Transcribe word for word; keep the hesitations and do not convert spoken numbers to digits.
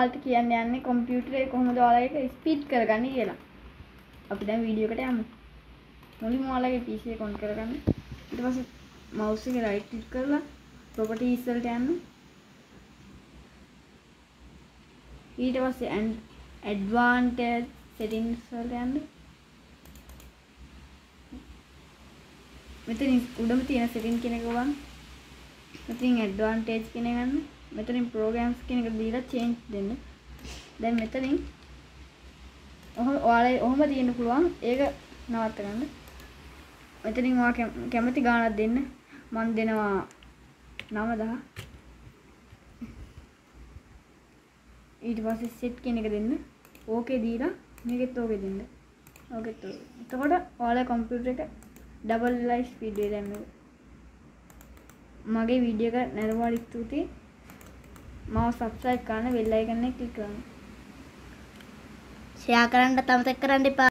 ඔයාලට කියන්න යන්නේ කම්පියුටරේ කොහොමද ඔයාලගේ ස්පීඩ් කරගන්නේ කියලා. අපි දැන් වීඩියෝ එකට යමු. මුලින්ම ඔයාලගේ P C එක ඔන් කරගන්න. ඊට පස්සේ mouse එක right click කරලා properties වලට යන්න. ඊට පස්සේ advanced settings වලට යන්න. මෙතන උඩම තියෙන setting කියන එක ගන්න. මෙතනින් advantage කියන එක ගන්න. මෙතනින් programs කියන එක දීලා change දෙන්න. දැන් මෙතනින් ඔයාලා ඔහොම තියෙන්න පුළුවන්. ඒක නවත්ත ගන්න. මෙතනින් ඔයා කැමති ගානක් දෙන්න. මම දෙනවා නව දහස්. ඊට පස්සේ set කියන එක දෙන්න. okay දීලා මේකෙත් okay දෙන්න. ඕකෙත් okay. එතකොට ඔයාලා කම්පියුටර් එක double live speed එක දැන් මේක. මගේ වීඩියෝ එක නැරඹුවාට ස්තුතියි. මාව subscribe කරන්න bell icon එක click කරන්න. share කරන්න අමතක කරන්න එපා.